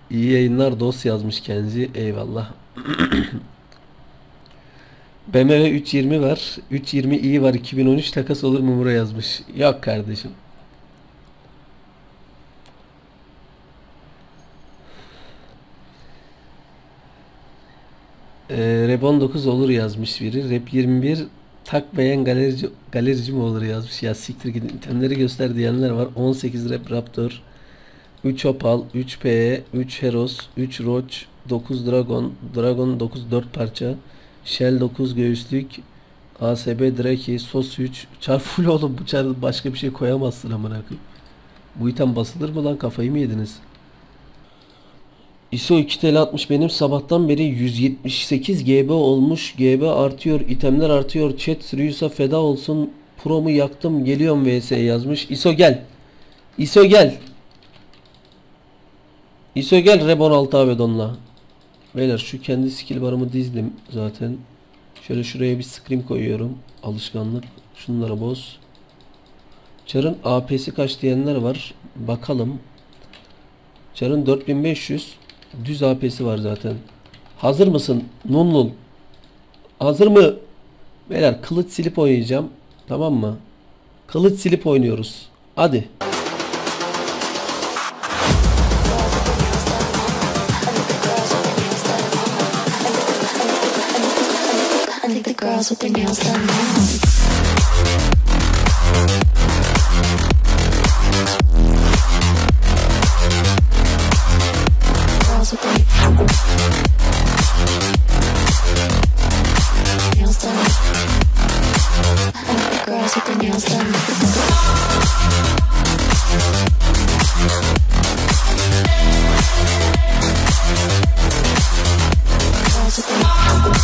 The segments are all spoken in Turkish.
İyi yayınlar dost yazmış kendisi. Eyvallah. BMW 320 var. 320i var. 2013 takas olur mu buraya yazmış. Yok kardeşim. Rap 19 olur yazmış biri. Rap 21 takmayan galerici mi olur yazmış. Ya siktir gidin. İtemleri göster diyenler var. 18 Rap Raptor, 3 Opal, 3 PE, 3 Heros, 3 Roach, 9 Dragon, Dragon 9 4 parça, Shell 9 göğüslük, ASB Draki, Sos 3. Çar full oğlum, bu çar başka bir şey koyamazsın amına koyayım. Bu item basılır mı lan, kafayı mı yediniz? ISO 2 TL 60 benim sabahtan beri 178 GB olmuş. GB artıyor, itemler artıyor. Chat Sirius'a feda olsun. Pro'mu yaktım, geliyorum vs yazmış. ISO gel. ISO gel. ISO gel Rebon 6 Avedon'la. Beyler şu kendi skill barımı dizdim zaten. Şöyle şuraya bir scream koyuyorum. Alışkanlık. Şunları boz. Çar'ın AP'si kaç diyenler var. Bakalım. Çar'ın 4500 düz AP'si var zaten. Hazır mısın? Nunnul. Hazır mı? Beyler kılıç silip oynayacağım. Tamam mı? Kılıç silip oynuyoruz. Hadi. Girls with their nails done now. Girls with their nails done. I like the girls with their nails done. Girls with their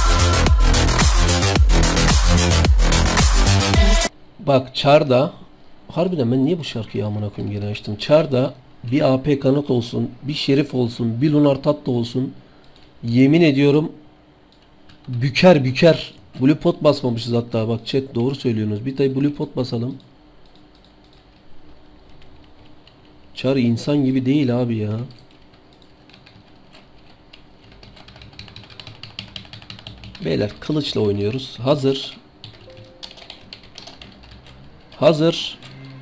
Bak Çar'da harbiden ben niye bu şarkıyı amına koyayım gene açtım. Çar'da bir AP kanat olsun, bir Şerif olsun, bir Lunar Tatlı olsun. Yemin ediyorum büker büker. Blue pot basmamışız hatta, bak chat doğru söylüyorsunuz. Bir tay Blue pot basalım. Çar insan gibi değil abi ya. Beyler kılıçla oynuyoruz. Hazır. Hazır.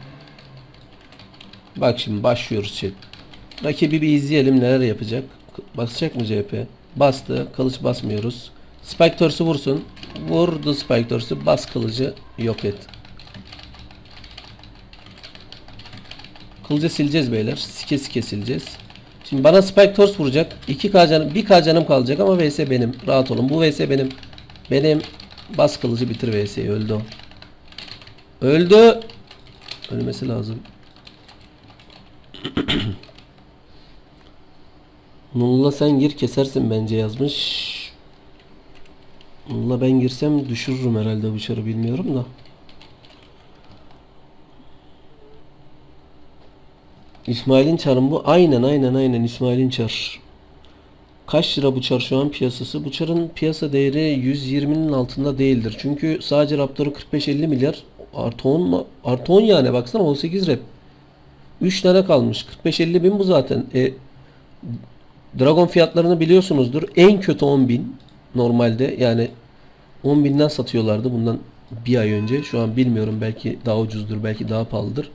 Bak şimdi başlıyoruz chat. Rakibi bir izleyelim neler yapacak. Basacak mı CHP? Bastı. Kılıç basmıyoruz. Spike Torsu vursun. Vurdu Spike Torsu. Bas kılıcı. Yok et. Kılıcı sileceğiz beyler. Sike sike sileceğiz. Şimdi bana Spike Torsu vuracak. 2K canım, 1K canım kalacak ama VS benim. Rahat olun. Bu VS benim. Benim. Bas kılıcı bitir VS'yi. Öldü o. Öldü. Ölmesi lazım. Nulla sen gir kesersin bence yazmış. Nulla ben girsem düşürürüm herhalde bıçarı, bilmiyorum da. İsmail'in çarı bu. Aynen İsmail'in çar. Kaç lira bu çar şu an piyasası? Bu çarın piyasa değeri 120'nin altında değildir. Çünkü sadece Raptor'u 45-50 milyar. Artı 10 mu? Artı 10 yani baksana 18 rep. 3 tane kalmış. 45-50 bin bu zaten. Dragon fiyatlarını biliyorsunuzdur. En kötü 10 bin. Normalde yani 10 binden satıyorlardı bundan bir ay önce. Şu an bilmiyorum, belki daha ucuzdur, belki daha pahalıdır.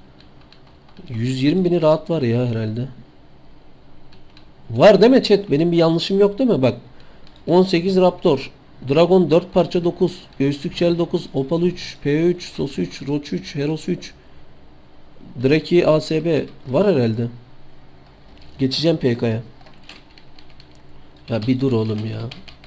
120 bini rahat var ya herhalde. Var değil mi chat? Benim bir yanlışım yok değil mi? Bak 18 Raptor, Dragon 4 parça 9, Göğüslük Shell 9, Opal 3, P3, Sos 3, Roach 3, Heros 3, Draki ASB var herhalde. Geçeceğim PK'ya. Ya bir dur oğlum ya.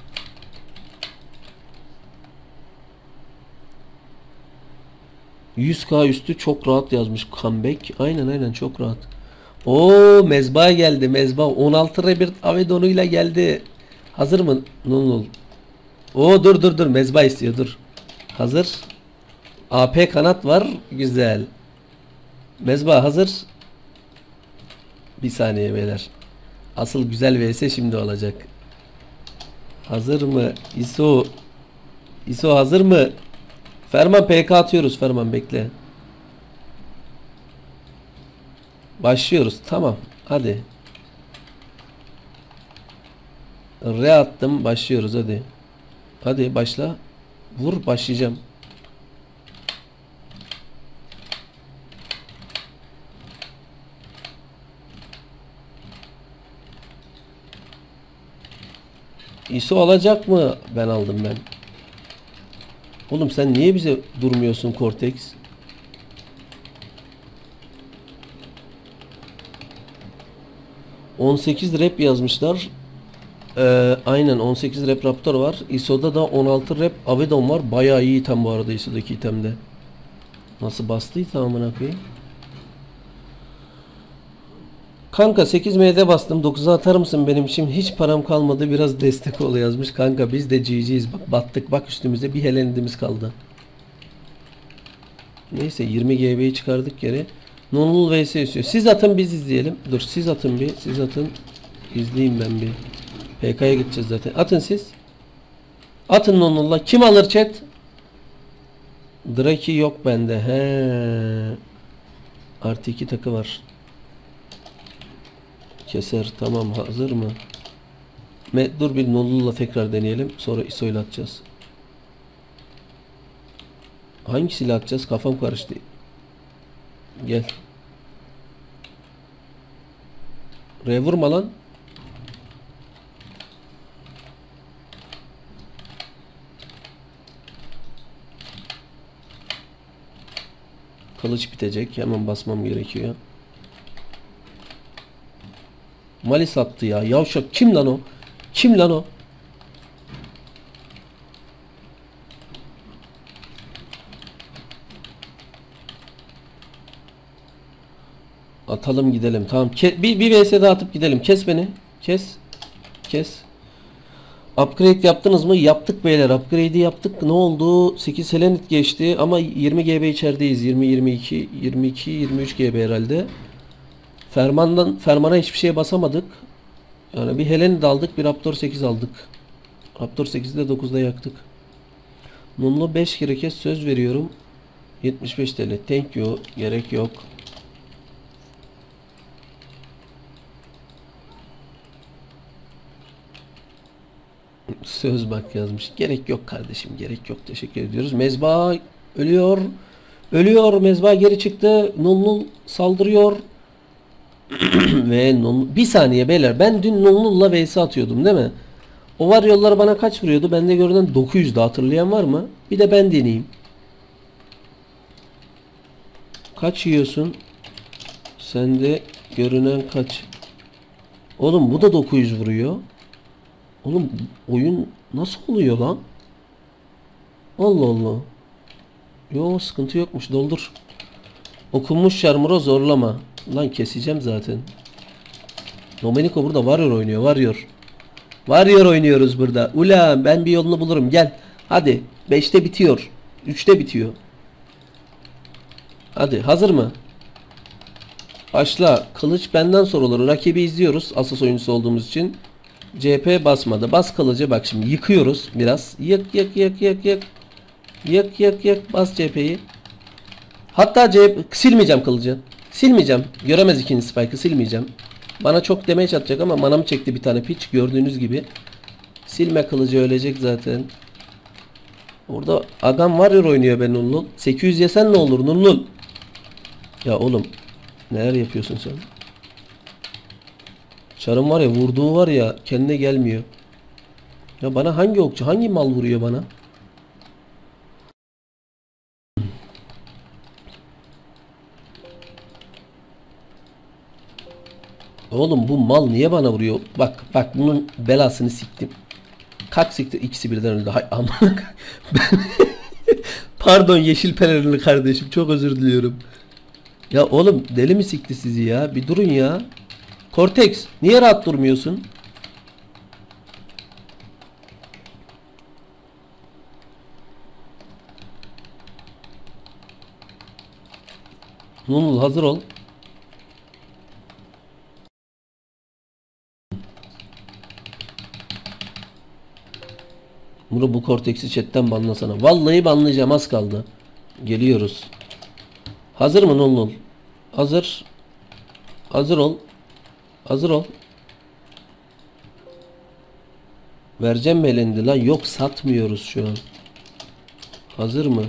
%100K üstü çok rahat yazmış comeback. Aynen çok rahat. Oo mezba geldi, mezba 16 Rebirth Avedon'uyla geldi. Hazır mı? Nunul. Oo dur mezba istiyor, dur. Hazır. AP kanat var, güzel. Mezba hazır. Bir saniye beyler. Asıl güzel vs şimdi olacak. Hazır mı? ISO. ISO hazır mı? Ferman PK atıyoruz, Ferman bekle. Başlıyoruz, tamam hadi. R attım. Başlıyoruz hadi. Hadi başla. Vur, başlayacağım. ISO alacak mı? Ben aldım ben. Oğlum sen niye bize durmuyorsun Cortex? ...18 rep yazmışlar. Aynen 18 rep Raptor var. ISO'da da 16 rep Avedon var. Bayağı iyi item bu arada ISO'daki itemde. Nasıl bastıysa amına koyayım. Kanka 8 MD bastım. 9'a atar mısın benim için? Hiç param kalmadı. Biraz destek ol yazmış. Kanka biz de GG'yiz. Bak battık. Bak üstümüze bir helenimiz kaldı. Neyse 20 GB'yi çıkardık geri. Nonul vs istiyor. Siz atın biz izleyelim. Dur siz atın bir. Siz atın. İzleyeyim ben bir. PK'ya gideceğiz zaten. Atın siz. Atın Nonul'la. Kim alır chat? Draki yok bende. He. Artı 2 takı var. Keser. Tamam hazır mı? Dur bir Nonul'la tekrar deneyelim. Sonra ISO ile atacağız. Hangisiyle atacağız? Kafam karıştı. Gel. R vurma lan. Kılıç bitecek. Hemen basmam gerekiyor. Malis attı ya. Yavşak. Kim lan o? Kim lan o? Atalım gidelim. Tamam. Bir vs daha atıp gidelim. Kes beni. Kes. Kes. Upgrade yaptınız mı? Yaptık beyler. Upgrade'i yaptık. Ne oldu? 8 Selenit geçti ama 20 GB içerideyiz. 20, 22, 22, 23 GB herhalde. Fermana hiçbir şeye basamadık. Yani bir Helenit aldık. Bir Raptor 8 aldık. Raptor 8'i de 9'da yaktık. Mumlu 5 kere kes söz veriyorum. 75 TL. Thank you. Gerek yok. Söz bak yazmış. Gerek yok kardeşim. Gerek yok. Teşekkür ediyoruz. Mezba ölüyor. Ölüyor. Mezba geri çıktı. Nulnul saldırıyor. Ve bir saniye beyler. Ben dün Nulnul'la vs atıyordum değil mi? O var yolları bana kaç vuruyordu? Bende görünen 900'de hatırlayan var mı? Bir de ben deneyeyim. Kaç yiyorsun? Sende görünen kaç? Oğlum bu da 900 vuruyor. Oğlum oyun nasıl oluyor lan? Allah Allah. Yo sıkıntı yokmuş, doldur. Okunmuş Şarmuro zorlama. Lan keseceğim zaten. Domenico burada Warrior oynuyor, Warrior. Warrior oynuyoruz burada. Ula ben bir yolunu bulurum, gel. Hadi 5'te bitiyor. 3'te bitiyor. Hadi hazır mı? Başla. Kılıç benden sorulur. Rakibi izliyoruz asas oyuncusu olduğumuz için. CP basmadı. Bas kılıcı, bak şimdi yıkıyoruz biraz. Yık yık yık yık yık. Yık yık yık. Bas CP'yi. Hatta silmeyeceğim kılıcı. Silmeyeceğim. Göremez ikinci spike'ı, silmeyeceğim. Bana çok damage atacak ama manamı çekti bir tane piç. Gördüğünüz gibi. Silme kılıcı, ölecek zaten. Orada adam Warrior oynuyor be Nullul. 800 yesen ne olur Nullul? Ya oğlum. Neler yapıyorsun sen? Çarın var ya, vurduğu var ya, kendine gelmiyor. Ya bana hangi okçu, hangi mal vuruyor bana? Oğlum bu mal niye bana vuruyor? Bak bak, bunun belasını siktim. Kalk siktir, ikisi birden öldü. Hay aman. Pardon yeşil pelerinli kardeşim, çok özür diliyorum. Ya oğlum deli mi sikti sizi ya? Bir durun ya. Cortex niye rahat durmuyorsun? Nunul hazır ol. Bu Cortex'i chatten banlasana. Vallahi banlayacağım, az kaldı. Geliyoruz. Hazır mı Nunul? Hazır. Hazır ol. Hazır ol. Vereceğim mi elendi lan? Yok, satmıyoruz şu an. Hazır mı?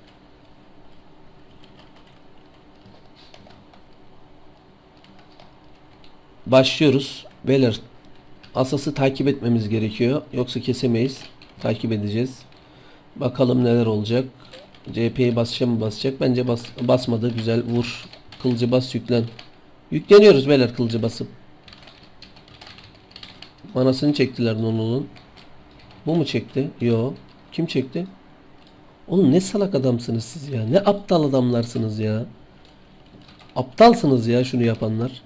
Başlıyoruz. Beyler, asası takip etmemiz gerekiyor. Yoksa kesemeyiz. Takip edeceğiz. Bakalım neler olacak. CP'yi basacak mı, basacak? Bence basmadı. Güzel, vur. Kılıcı bas, yüklen. Yükleniyoruz beyler, kılıcı basıp. Manasını çektiler Nonul'un. Bu mu çekti? Yo. Kim çekti? Oğlum ne salak adamsınız siz ya. Ne aptal adamlarsınız ya. Aptalsınız ya şunu yapanlar.